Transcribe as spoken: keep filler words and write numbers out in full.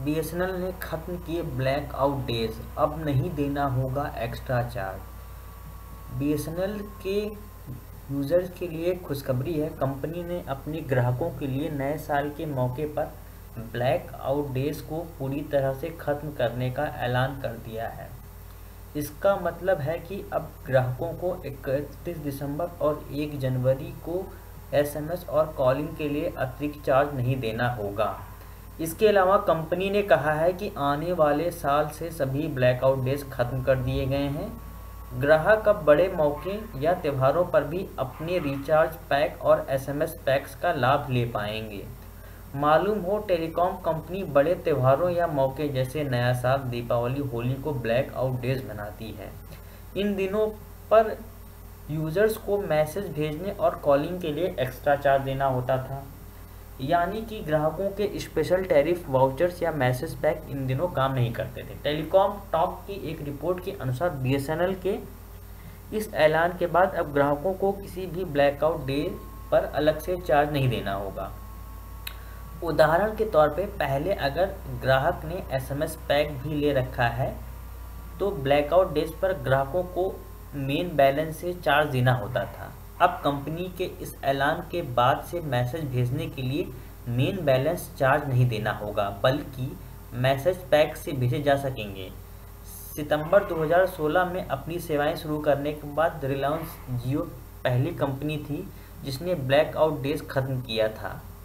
BSNL ने खत्म किए ब्लैक आउट डेज, अब नहीं देना होगा एक्स्ट्रा चार्ज। बीएसएनएल के यूजर्स के लिए खुशखबरी है। कंपनी ने अपने ग्राहकों के लिए नए साल के मौके पर ब्लैक आउट डेज को पूरी तरह से खत्म करने का ऐलान कर दिया है। इसका मतलब है कि अब ग्राहकों को इकतीस दिसंबर और एक जनवरी को एसएमएस और कॉलिंग के लिए अतिरिक्त चार्ज नहीं देना होगा। इसके अलावा कंपनी ने कहा है कि आने वाले साल से सभी ब्लैकआउट डेज खत्म कर दिए गए हैं। ग्राहक अब बड़े मौके या त्योहारों पर भी अपने रिचार्ज पैक और एसएमएस पैक्स का लाभ ले पाएंगे। मालूम हो, टेलीकॉम कंपनी बड़े त्योहारों या मौके जैसे नया साल, दीपावली, होली को ब्लैक आउट डेज मनाती है। इन दिनों पर यूजर्स को मैसेज भेजने और कॉलिंग के लिए एक्स्ट्रा चार्ज देना होता था, यानी कि ग्राहकों के स्पेशल टैरिफ वाउचर्स या मैसेज पैक इन दिनों काम नहीं करते थे। टेलीकॉम टॉक की एक रिपोर्ट के अनुसार बीएसएनएल के इस ऐलान के बाद अब ग्राहकों को किसी भी ब्लैकआउट डे पर अलग से चार्ज नहीं देना होगा। उदाहरण के तौर पे पहले अगर ग्राहक ने एसएमएस पैक भी ले रखा है तो ब्लैकआउट डेज पर ग्राहकों को मेन बैलेंस से चार्ज देना होता था। अब कंपनी के इस ऐलान के बाद से मैसेज भेजने के लिए मेन बैलेंस चार्ज नहीं देना होगा, बल्कि मैसेज पैक से भेजे जा सकेंगे। सितंबर दो हज़ार सोलह में अपनी सेवाएं शुरू करने के बाद रिलायंस जियो पहली कंपनी थी जिसने ब्लैकआउट डेज खत्म किया था।